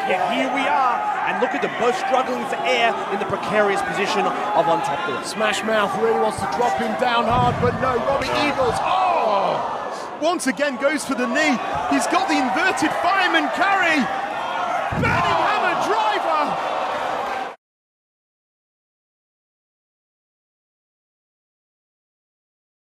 Yet here we are, and look at them both struggling for air in the precarious position of on top there. Smash Mouth really wants to drop him down hard, but no, Robbie Eagles, once again goes for the knee. He's got the inverted fireman carry. Burning hammer drop.